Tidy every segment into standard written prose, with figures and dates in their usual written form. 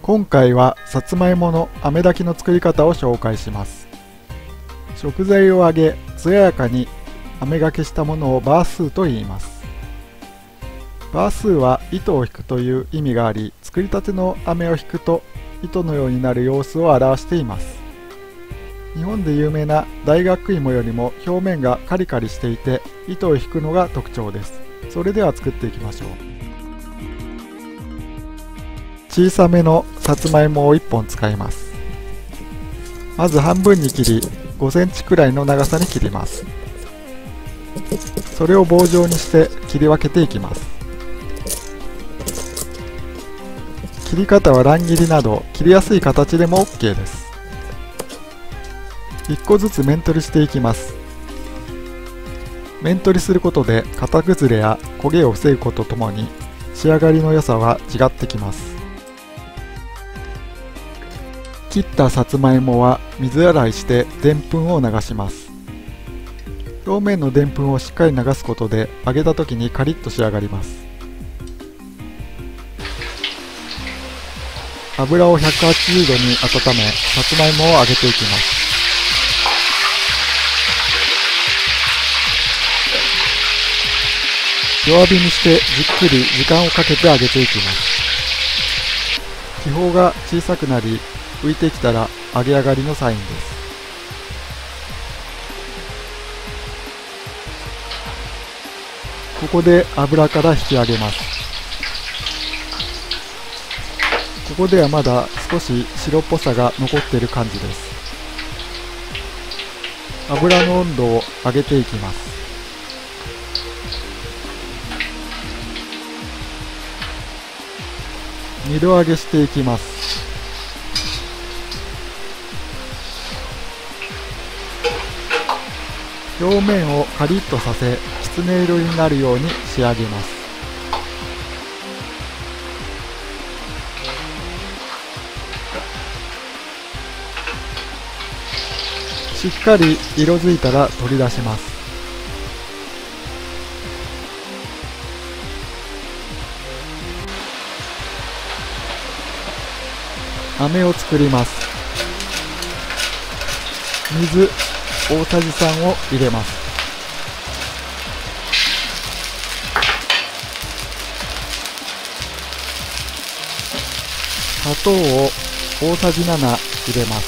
今回はさつまいもの飴炊きの作り方を紹介します。食材を揚げ艶やかに飴がけしたものをバースーと言います。バースーは糸を引くという意味があり、作りたての飴を引くと糸のようになる様子を表しています。日本で有名な大学芋よりも表面がカリカリしていて、糸を引くのが特徴です。それでは作っていきましょう。小さめのさつまいもを1本使います。まず半分に切り、5センチくらいの長さに切ります。それを棒状にして切り分けていきます。切り方は乱切りなど切りやすい形でも OK です。1個ずつ面取りしていきます。面取りすることで型崩れや焦げを防ぐことともに仕上がりの良さは違ってきます。切ったさつまいもは水洗いしてでんぷんを流します。表面のでんぷんをしっかり流すことで揚げた時にカリッと仕上がります。油を180度に温め、さつまいもを揚げていきます。弱火にしてじっくり時間をかけて揚げていきます。気泡が小さくなり浮いてきたら揚げ上がりのサインです。ここで油から引き上げます。ここではまだ少し白っぽさが残っている感じです。油の温度を上げていきます。2度揚げしていきます。表面をカリッとさせ、きつね色になるように仕上げます。しっかり色づいたら取り出します。飴を作ります。水大さじ3を入れます。砂糖を大さじ7入れます。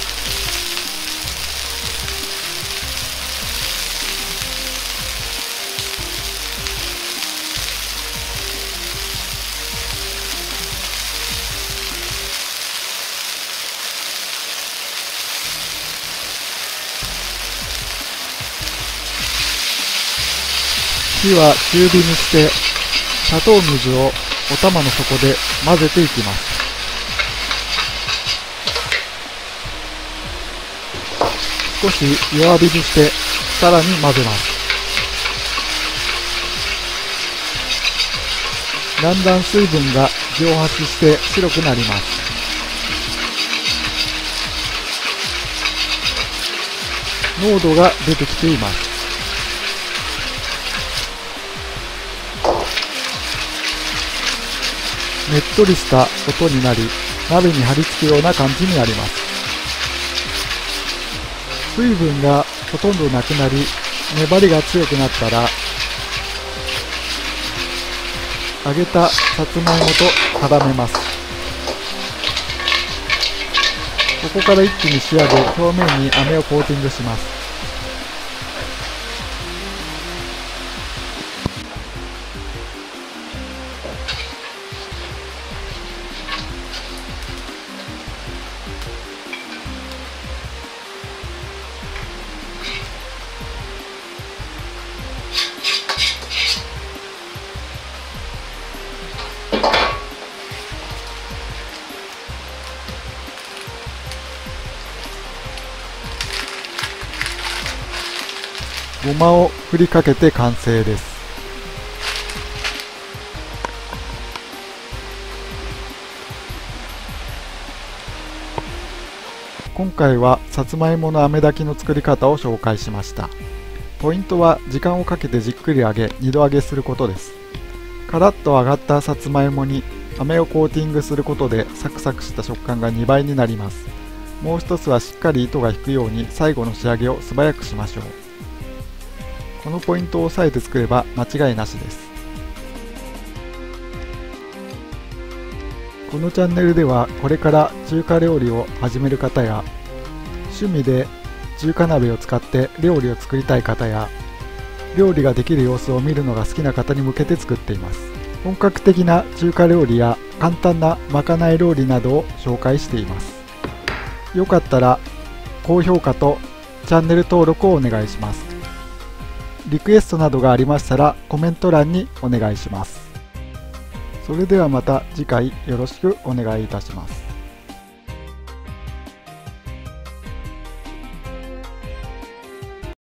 火は中火にして砂糖水をお玉の底で混ぜていきます。少し弱火にしてさらに混ぜます。だんだん水分が蒸発して白くなります。濃度が出てきています。ねっとりした音になり、鍋に張り付くような感じになります。水分がほとんどなくなり、粘りが強くなったら、揚げたさつまいもと絡めます。ここから一気に仕上げ、表面に飴をコーティングします。ごまを振りかけて完成です。今回はさつまいもの飴炊きの作り方を紹介しました。ポイントは時間をかけてじっくり揚げ2度揚げすることです。カラッと揚がったさつまいもに飴をコーティングすることでサクサクした食感が2倍になります。もう一つはしっかり糸が引くように最後の仕上げを素早くしましょう。このポイントを押さえて作れば間違いなしです。このチャンネルではこれから中華料理を始める方や趣味で中華鍋を使って料理を作りたい方や料理ができる様子を見るのが好きな方に向けて作っています。本格的な中華料理や簡単なまかない料理などを紹介しています。よかったら高評価とチャンネル登録をお願いします。リクエストなどがありましたらコメント欄にお願いします。それではまた次回よろしくお願いいたします。